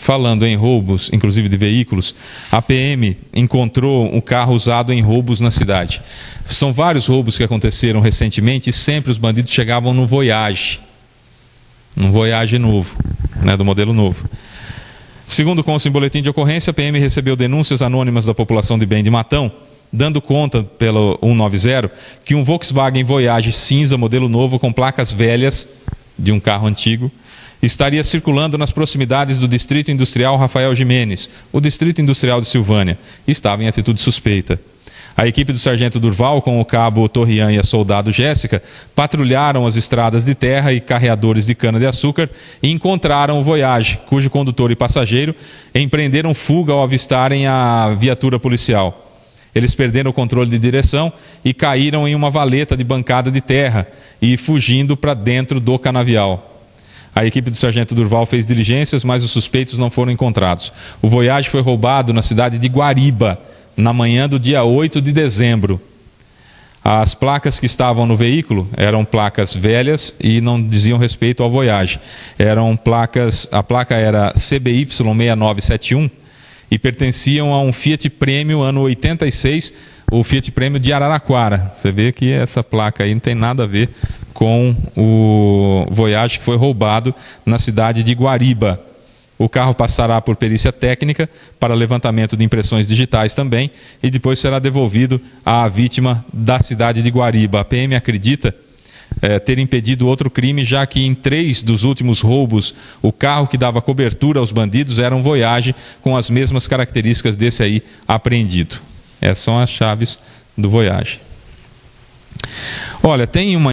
falando em roubos, inclusive de veículos, a PM encontrou um carro usado em roubos na cidade. São vários roubos que aconteceram recentemente e sempre os bandidos chegavam no Voyage. Um Voyage novo, né, do modelo novo. Segundo consta em boletim de ocorrência, a PM recebeu denúncias anônimas da população de bem de Matão, dando conta pelo 190 que um Volkswagen Voyage cinza, modelo novo, com placas velhas de um carro antigo, estaria circulando nas proximidades do Distrito Industrial Rafael Jimenez, o Distrito Industrial de Silvânia, e estava em atitude suspeita. A equipe do sargento Durval, com o cabo Torrian e a soldado Jéssica, patrulharam as estradas de terra e carreadores de cana-de-açúcar e encontraram o Voyage, cujo condutor e passageiro empreenderam fuga ao avistarem a viatura policial. Eles perderam o controle de direção e caíram em uma valeta de bancada de terra e fugindo para dentro do canavial. A equipe do sargento Durval fez diligências, mas os suspeitos não foram encontrados. O Voyage foi roubado na cidade de Guariba, na manhã do dia 8 de dezembro. As placas que estavam no veículo eram placas velhas e não diziam respeito ao Voyage. A placa era CBY 6971 e pertenciam a um Fiat Premio ano 86, o Fiat Premio de Araraquara. Você vê que essa placa aí não tem nada a ver com o Voyage que foi roubado na cidade de Guariba. O carro passará por perícia técnica para levantamento de impressões digitais também e depois será devolvido à vítima da cidade de Guariba. A PM acredita ter impedido outro crime, já que em 3 dos últimos roubos, o carro que dava cobertura aos bandidos era um Voyage com as mesmas características desse aí apreendido. Essas são as chaves do Voyage. Olha, tem uma